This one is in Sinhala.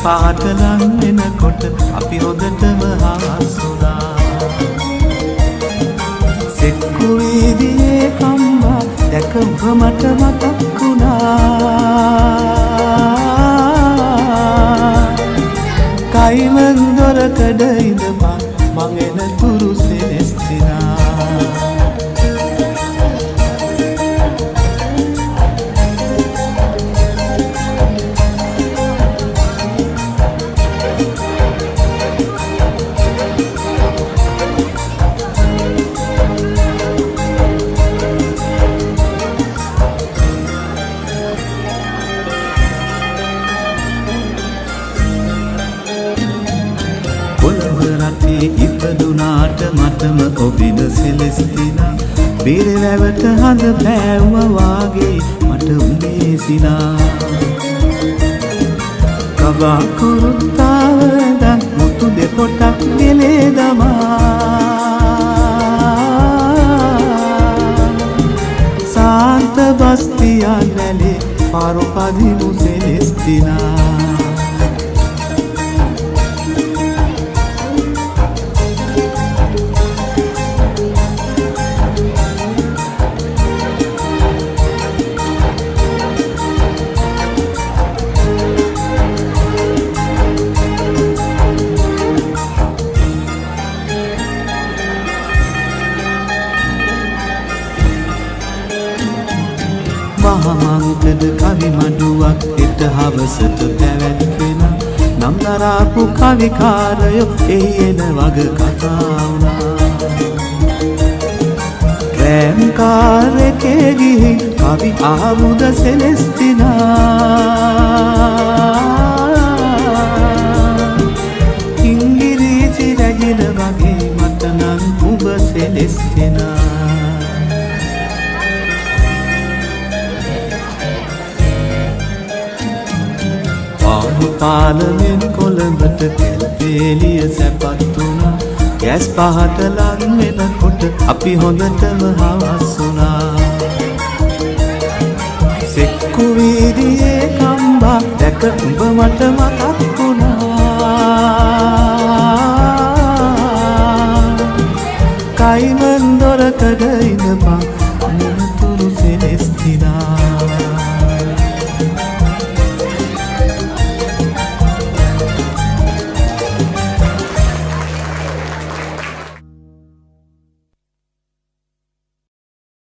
පාට ලං වෙනකොට අපි හොඳටම හාසුණා. සෙක්කු වීදියේ කම්බා දැක ඔබ මට මතක් වුණා. කයිමන් දොරකඩ ඉඳපන් මං එන තුරු සෙලෙස්තිනා. ඉපදුනාට මටම ඔබින සෙලෙස්තිනා. බිරවැවට හඳ පෑවුවා වාගේ මට උඹේ සිනා. කබා කුරුත්තාවදන් මුතු දෙපොටක් ගෙලේ දමා. සාන්ත බස්තියන් වැලේ පාරු පදිමු සෙලෙස්තිනා. මහමංකඩ කවි මඩුවක් එට හවසට පැවැත්වෙන. නම් දරාපු කවිකාරයෝ එහි එන වග කතා වුණා. රෑම්කාරකේ ගිහින් කවි ආමුද සෙලෙස්තිනා. ඉංගිරීසි රැජින වගේ මට නම් උඹ සෙලෙස්තිනා. පාලමෙන් කොළඹට කෙල්පේලිය සැපත් වුණා. ගෑස් පහට ලං වෙනකොට අපි හොඳටම හවස්සුණා. සෙක්කු වීදියේ කම්බා දැක උඹ මට මතක් වුණා. කයිමන් දොරකඩ ඉඳපන් මෙන තුරු සෙලෙස්තිනා.